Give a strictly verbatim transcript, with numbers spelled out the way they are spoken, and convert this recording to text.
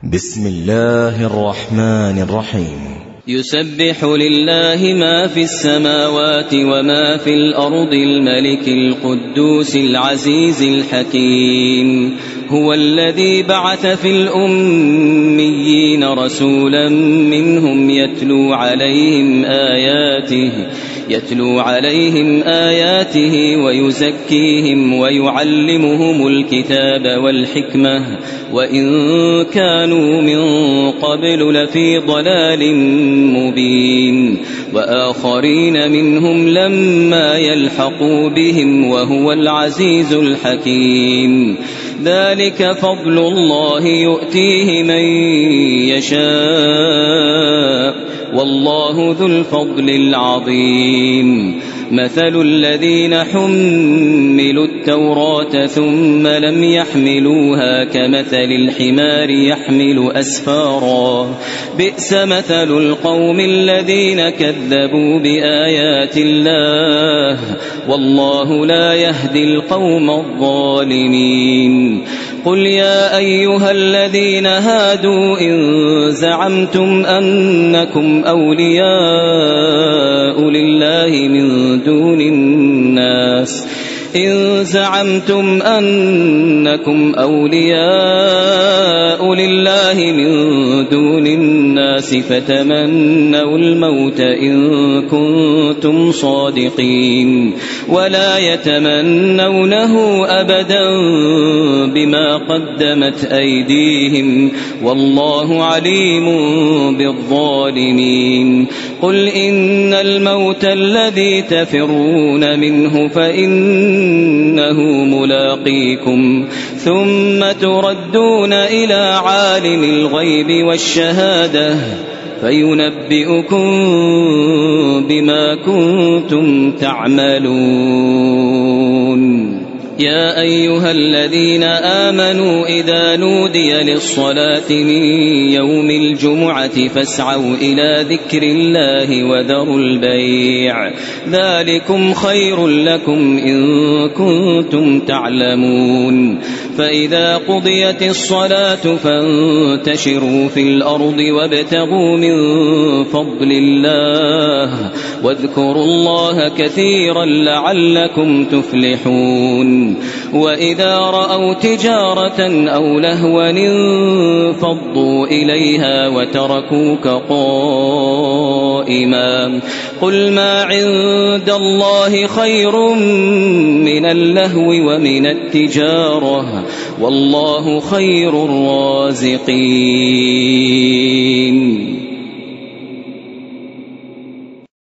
بسم الله الرحمن الرحيم. يسبح لله ما في السماوات وما في الأرض الملك القدوس العزيز الحكيم. هو الذي بعث في الأميين رسولا منهم يتلو عليهم آياته يتلو عليهم آياته ويزكيهم ويعلمهم الكتاب والحكمة وإن كانوا من قبل لفي ضلال مبين. وآخرين منهم لما يلحقوا بهم وهو العزيز الحكيم. ذلك فضل الله يؤتيه من يشاء والله ذو الفضل العظيم. مثل الذين حملوا التوراة ثم لم يحملوها كمثل الحمار يحمل أسفارا بئس مثل القوم الذين كذبوا بآيات الله والله لا يهدي القوم الظالمين. قل يا أيها الذين هادوا إن زعمتم أنكم أولياء لله من دون الناس إن زعمتم أنكم أولياء لله من دون الناس فتمنوا الموت إن كنتم صادقين ولا يتمنونه أبدا بما قدمت أيديهم والله عليم بالظالمين. قل إن الموت الذي تفرون منه فإنه ملاقيكم ثم تردون إلى عالم الغيب والشهادة فينبئكم بما كنتم تعملون. يا أيها الذين آمنوا إذا نودي للصلاة من يوم الجمعة فاسعوا إلى ذكر الله وذروا البيع ذلكم خير لكم إن كنتم تعلمون. فإذا قضيت الصلاة فانتشروا في الأرض وابتغوا من فضل الله واذكروا الله كثيرا لعلكم تفلحون. وإذا رأوا تجارة أو لهوا انفضوا إليها وتركوك قائما قل ما عند الله خير من اللهو ومن التجارة والله خير الرازقين.